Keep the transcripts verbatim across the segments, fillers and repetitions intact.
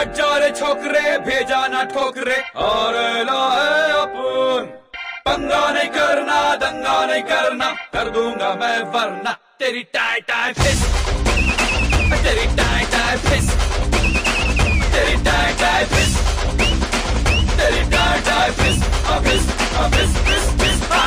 हट जा रे छोकरे, भेजा ना ठोकरे, और लाए अपन। पंगा नहीं करना, दंगा नहीं करना, कर दूंगा मैं वरना तेरी टाई टाई फिस, तेरी टाई टाई फिस, तेरी टाई टाई फिस, तेरी टाई टाई फिस, फिस फिस फिस फिस हा।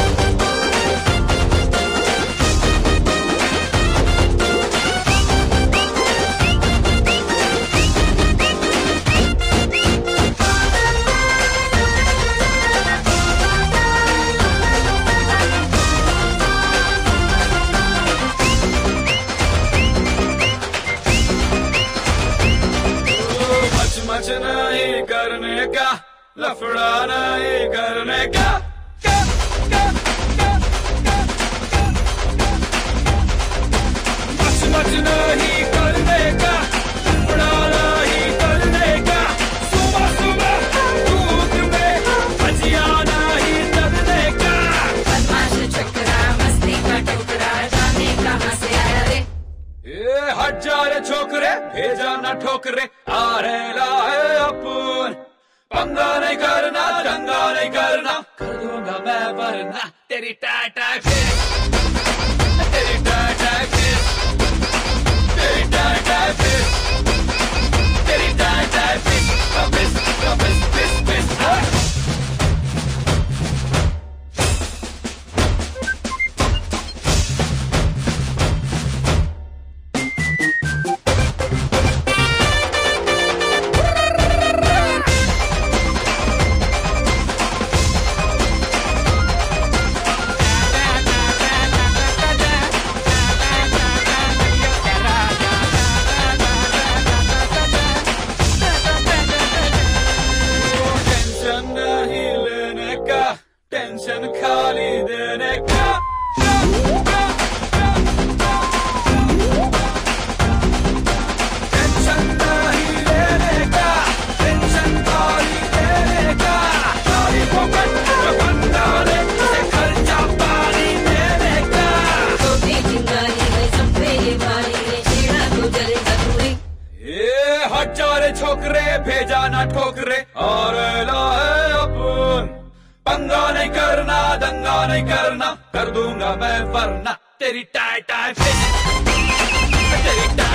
मच नहीं करने का, लफड़ा नहीं करने का, का, का, का, का, का, मच मच नहीं करने का, लफड़ा नहीं करने का, सुबह सुबह दूध में भजिया नहीं तलने का। बदमाश छोकरा, मस्ती का टोकरा, जाने कहाँ से आया रे। ये हट जा रे छोकरे, भेजा ना ठोकरे, आ रे लाए अपन। पंगा नहीं करना, दंगा नहीं करना, कर दूंगा मैं वरना तेरी टाई टाई फिस, तेरी टाई टाई फिस, तेरी टाई टाई फिस, तेरी टाई टाई फिस, फिस फिस फिस फिस हा। टेंशन खाली देने का, टेंशन नहीं लेने का, टेंशन खाली देने का, खाली फोकट बंदा ले से खर्चा पानी देने का। तो भी चिंगारी में सब पे ये भारी रे, छेड़ा तो जले जरूरी। ये हट जा रे छोकरे, भेजा ना ठोकरे, और लाए अपन। पंगा नहीं करना, दंगा नहीं करना, कर दूंगा मैं वरना तेरी टाई टाई फिस, तेरी टाई